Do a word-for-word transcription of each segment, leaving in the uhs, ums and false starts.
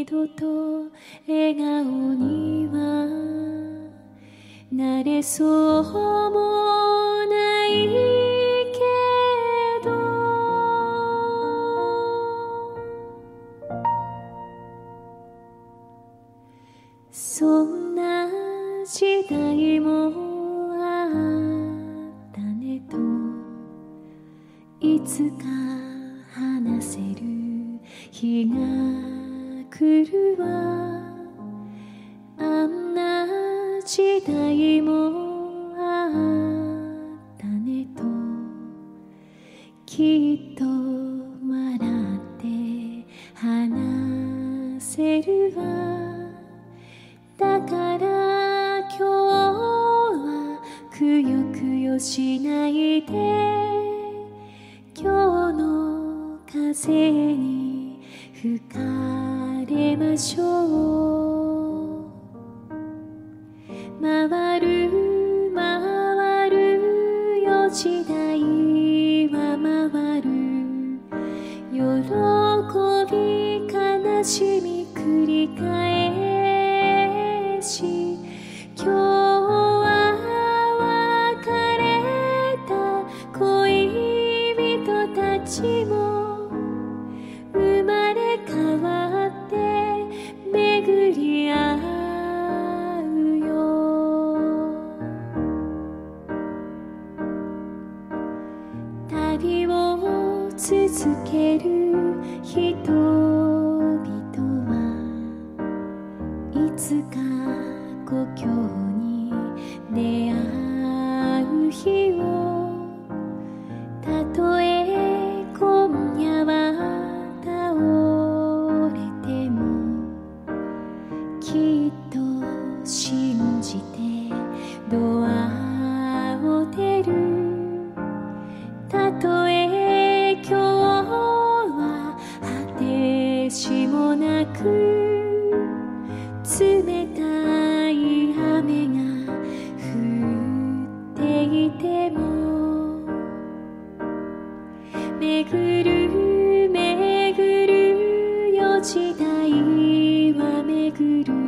度と笑顔にはなれそうもないけど、そんな時代もあったねと、いつか話せる日が来るわ。あんな時代もあったねと、きっと笑って話せるわ。だから今日はくよくよしないで、今日の風に吹かれましょう。回る回るよ時代は回る、喜び悲しみ繰り返し、今日は別れた恋人たちも生まれ変わって巡り合うよ。旅を続ける人々はいつか故郷に出会う日を、たとえ今夜は倒れてもきっと信じてドアを出る。たとえ今日は果てしもなく冷たい雨が降っていても、巡る巡るよ時代は巡る、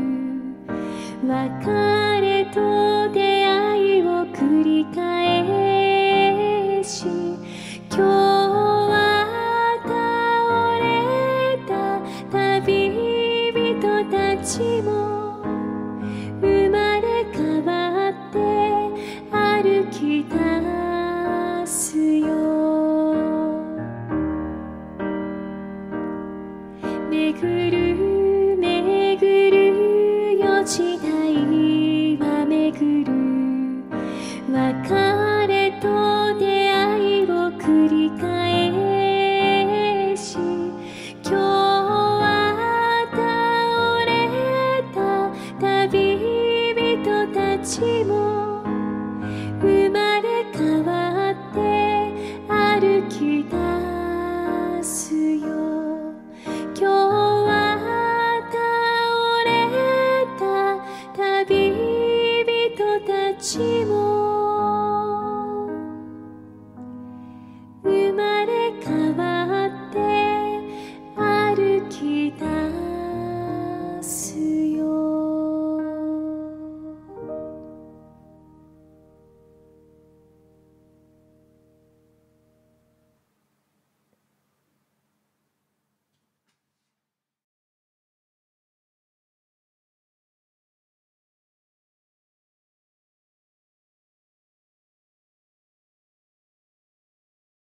別れと出会いを繰り返し、今日は倒れた旅人たちも生まれ変わって歩き出すよ。巡る巡るよ時代は巡る、別れと出会いを繰り返し、今日は倒れた旅人たちも生まれ変わって歩き出す